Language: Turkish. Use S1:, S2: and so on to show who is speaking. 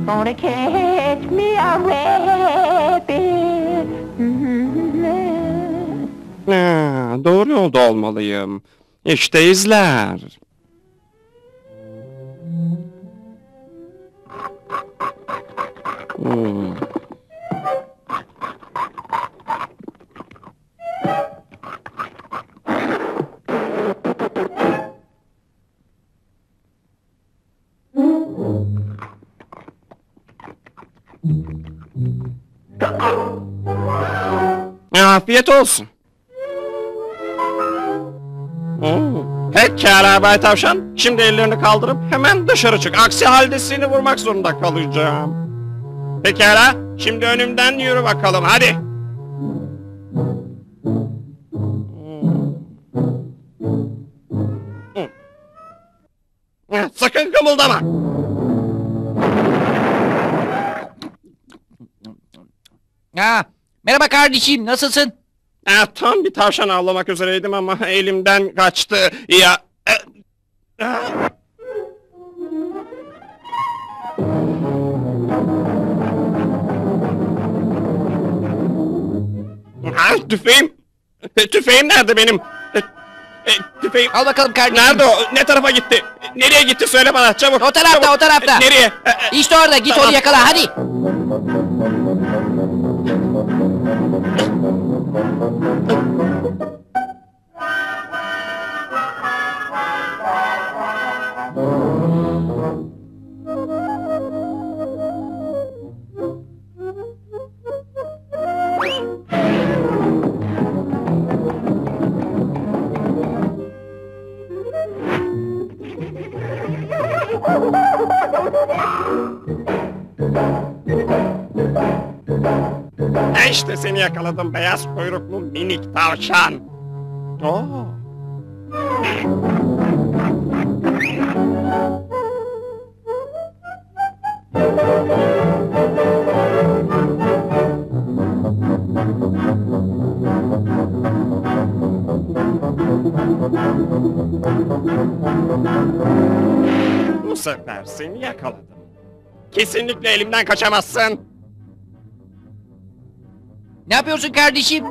S1: gonna catch me a rabbit.
S2: Doğru yolda olmalıyım. İşte izler. Afiyet olsun. Pekala Bay Tavşan. Şimdi ellerini kaldırıp hemen dışarı çık. Aksi halde seni vurmak zorunda kalacağım. Pekala. Şimdi önümden yürü bakalım. Hadi. Sakın kımıldama.
S3: Merhaba kardeşim, nasılsın?
S2: Tam bir tavşan avlamak üzereydim ama elimden kaçtı. Ya. Tüfeğim. Tüfeğim nerede benim? Tüfeğim.
S3: Al bakalım kardeşim.
S2: Nerede o? Ne tarafa gitti? Nereye gitti? Söyle bana çabuk.
S3: O tarafta,
S2: çabuk.
S3: o tarafta.
S2: Nereye?
S3: İşte orada, git
S2: Tamam.
S3: onu yakala, hadi.
S2: İşte seni yakaladım beyaz kuyruklu minik tavşan. Oo. Bu sefer seni yakaladım. Kesinlikle elimden kaçamazsın.
S3: Ne yapıyorsun kardeşim?